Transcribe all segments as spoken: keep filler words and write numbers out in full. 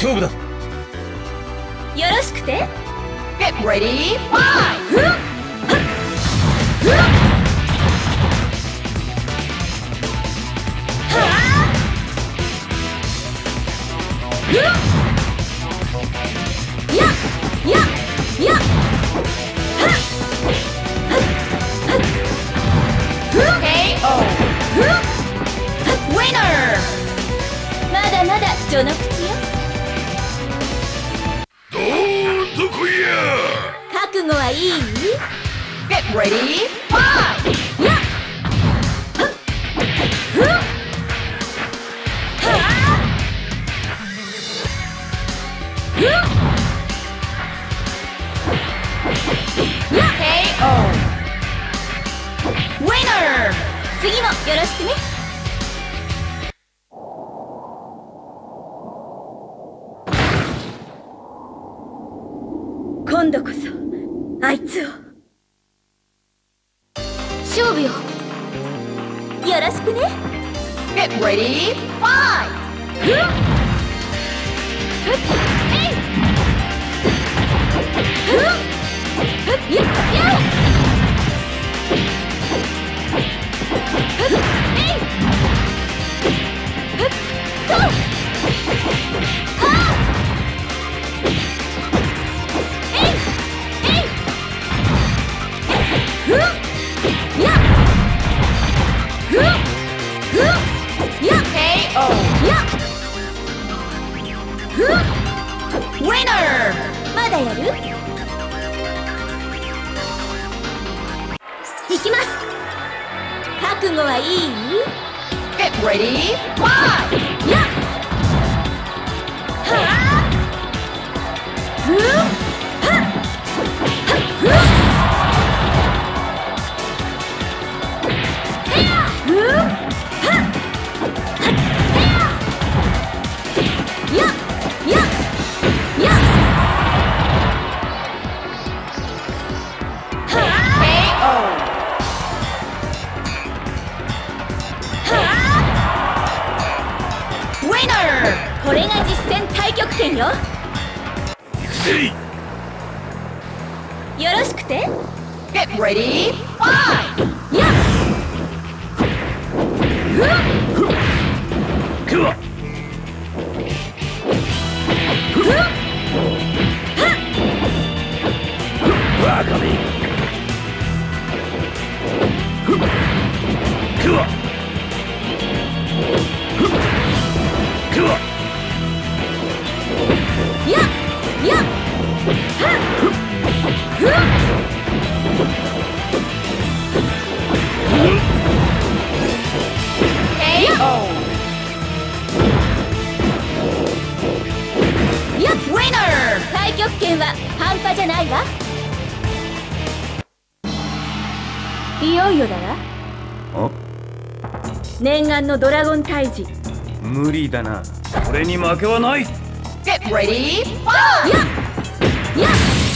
勝負だ。 よろしくて。 Get ready, fight! Winner! まだまだ序の口よ。 どうどこや。 覚悟はいい？ Get ready, fight! やっケーオー! Winner! 次もよろしくね。今度こそあいつを。勝負よ。よろしくね。 Get ready, fight! まだやる？行きます。覚悟はいい？ Get ready, fight! やっはあふっはっはっふっへやふっはっはっへややっやっやっはあ Winner! これが実戦太極拳よ。 行くぜ。 よろしくて。 Get ready, fight! やっふっくわ。 ふっはっバカめ。くわ。くわ。 やっやっはっふっケーオー! やっ Winner! 太極拳は半端じゃないわ。いよいよだわ。 あ、 念願のドラゴン退治。 無理だな。俺に負けはない。 Get ready, fight! やっやっ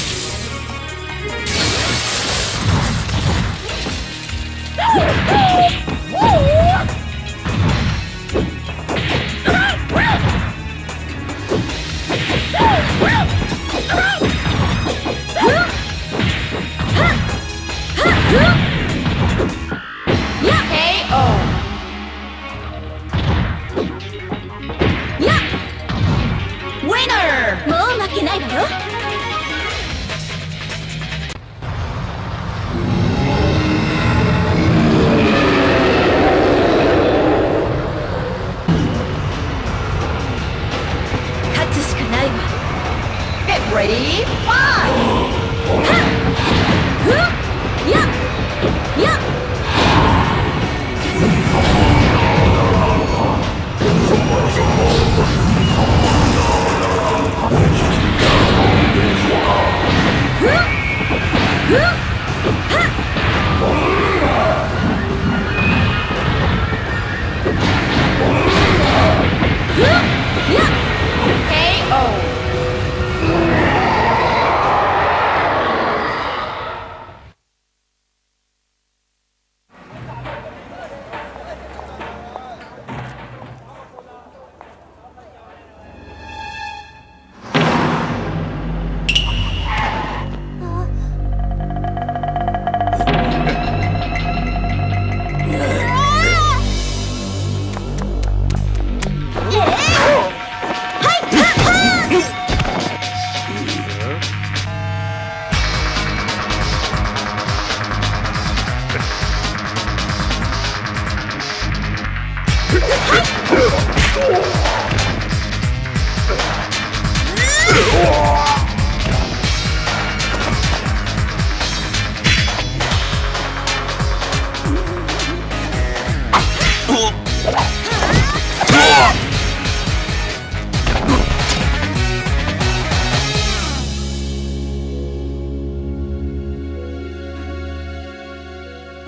もう負けないわよ。勝つしかないわ。 Get ready, fight! ふっやっやっ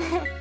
フ